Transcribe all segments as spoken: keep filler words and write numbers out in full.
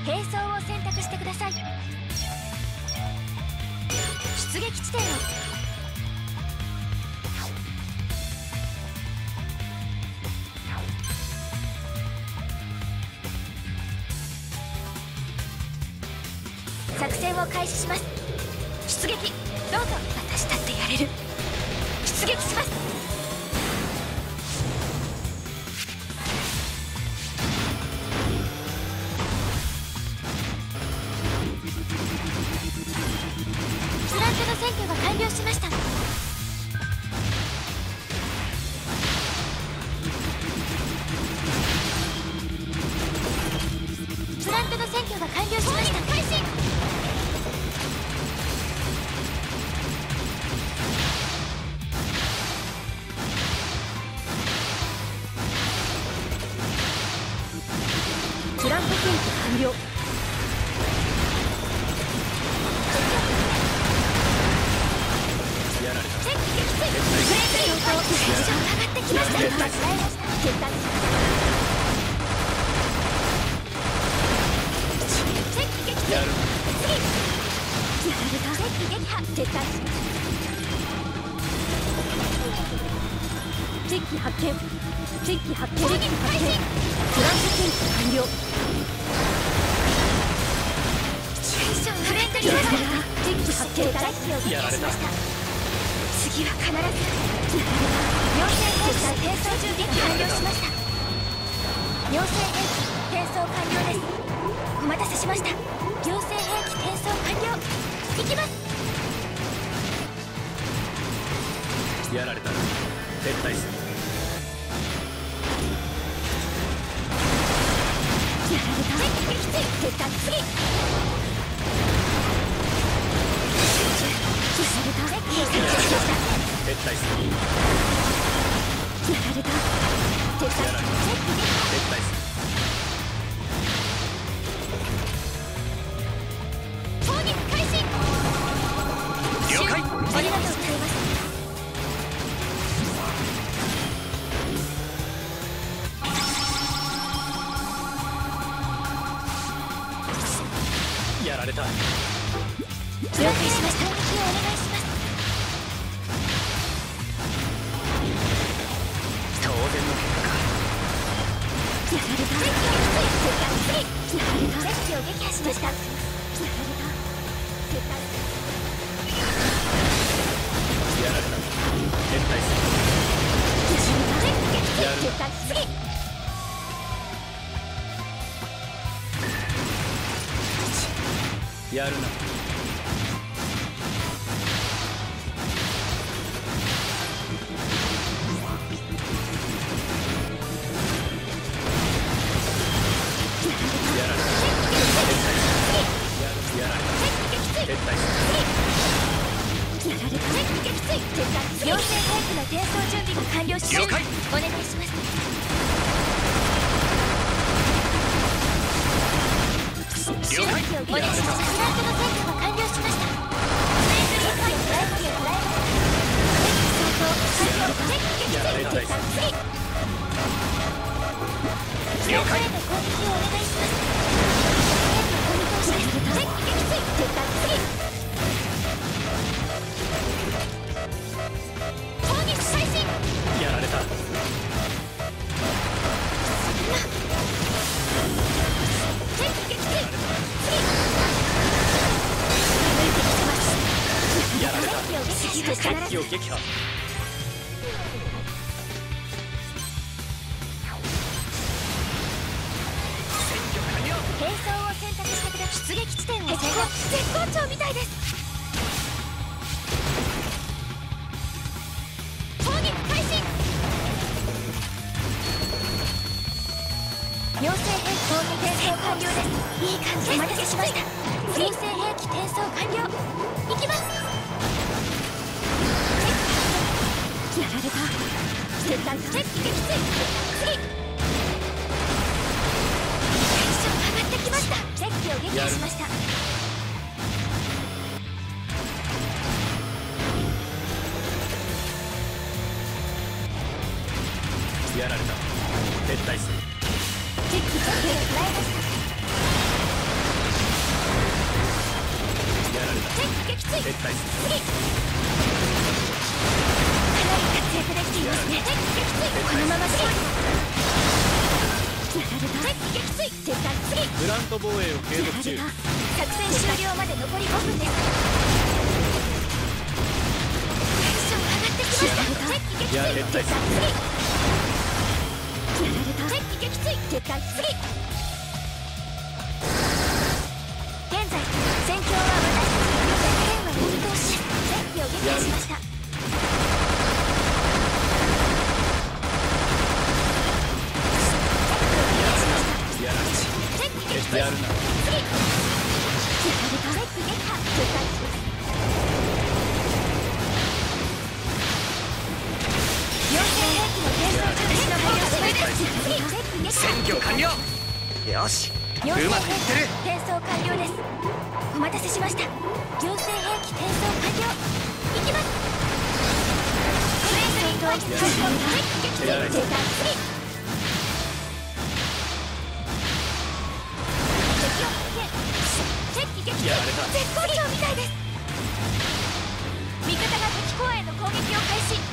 並走を選択してください。出撃地点を。作戦を開始します。出撃どうぞ。私だってやれる。出撃します。フラントの占拠が完了しました。フラントの占拠が完了しました。開始。フラント占拠完了。やられた。敵撃墜。ブレーキ上がってきました。撤退。撤退。敵撃墜。やる。次。やられた。敵撃破。撤退します。敵発見。敵発見。敵発見。フラント占拠完了。シチュエーションフレンドリーだ。敵発見。やられた。次は必ず。妖精兵士転送準備が完了しました。妖精兵器転送完了です。お待たせしました。妖精兵器転送完了。行きます。 やられた。撤退する。 やられた。敵撃墜。撤退。次。やられた。敵を設置しました。 撤退する。 やられた。撤退。撤退する。 攻撃開始。 了解。 ありがとうございます。 やられた。 了解しました。攻撃をお願いします。 当然の結果か。 やられた。敵を撃墜。やられた。敵を撃破しました。やられた。撤退。 やられた。撤退する。 やられた。敵撃墜。撤退。次。 やるな。 妖精兵器の転送準備が完了し、了解。お願いします。了解。お願いします。フラントの占拠が完了しました。 やられた。 了解。攻撃をお願いします。 やられた。やられた。敵を撃破。 並走を選択してください。出撃地点を絶好調みたいです。攻撃開始。妖精兵器攻撃転送完了です。いい感じ。お待たせしました。妖精兵器転送完了。行きます。やられた。撤退。敵撃墜。次。来ました。敵機を撃破しました。 やられた。撤退する。 敵機直撃を捉えました。 退する。 次。かなり活躍できていますね。このまま次。やられた。撃墜。撤退。次。 グラント防衛を継続中。 作戦終了まで残りごふんです。テンション上がってきました。敵撃墜。 やられた。 撤退。次。やられた。敵撃墜。撤退。次。現在戦況は私たちの予選権は運動し敵機を撃破しました。 やられた。 敵撃墜。 やるな。 次。やられた。敵撃破。撤退します。両戦兵器の転送中止の配慮します。次。敵撃破。 占拠完了。よし、うまくい両戦ってる。 兵器転送完了です。お待たせしました。両戦兵器転送完了。行きます。クレーズリンと敵撃墜。撤退。次。敵を発見。敵撃墜。 やられた。 絶好調みたいです。味方が敵コアへの攻撃を開始。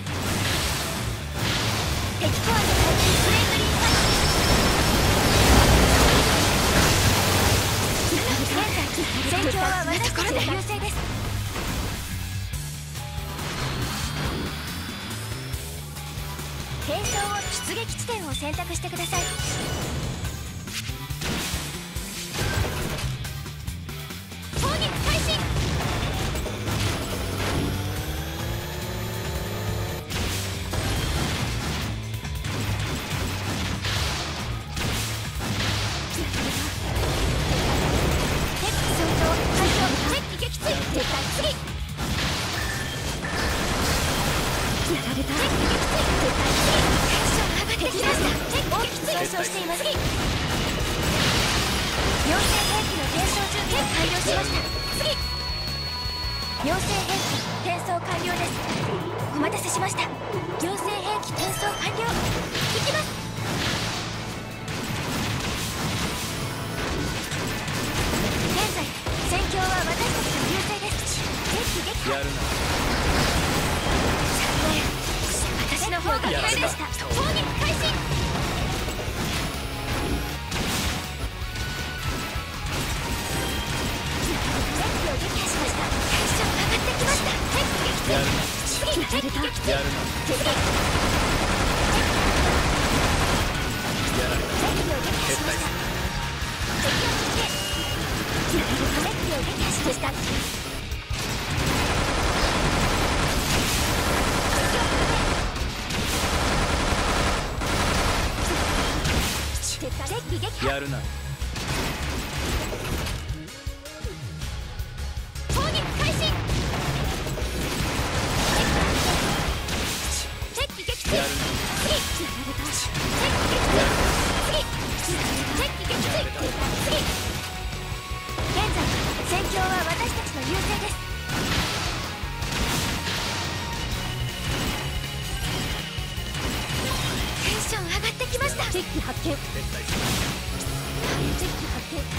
敵コアの対戦クレーズリンファイト。現在戦況は私たちの優勢です。転送を出撃地点を選択してください。攻撃開始。撤退。次。やられた。敵撃墜。撤退。次。テンション上がってきました。敵大きく上昇しています。次。両戦兵器の転送準備完了しました。次。両戦兵器転送完了です。お待たせしました。両戦兵器転送完了。行きます。現在戦況は私たちの優勢です。敵撃破。 やるな。 残念。私の方が上でした。攻撃開始。敵を撃破しました。テンション上がってきました。敵撃墜。 やるな。 次。敵撃墜。 やるな。 次。 やられた。 敵を撃破しました。敵を撃破。敵を撃破しました。敵撃破。 やるな。 攻撃開始。敵撃墜。 やるな。 次。敵撃墜。次。敵撃墜。次。現在戦況は私たちの優勢です。テンション上がってきました。敵機発見。 撤退する。 敵機発見。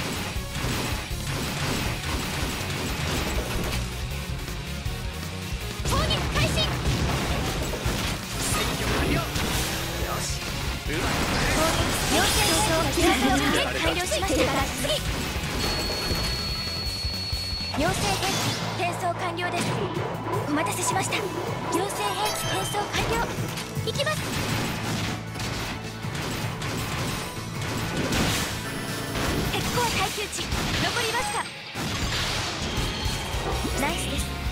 攻撃開始。 占拠完了。よし、うまくいってる。 両戦兵器の転送完了しましたから次。両戦兵器転送完了です。お待たせしました。両戦兵器転送完了。行きます。敵コア耐久値残りますか。ナイスです。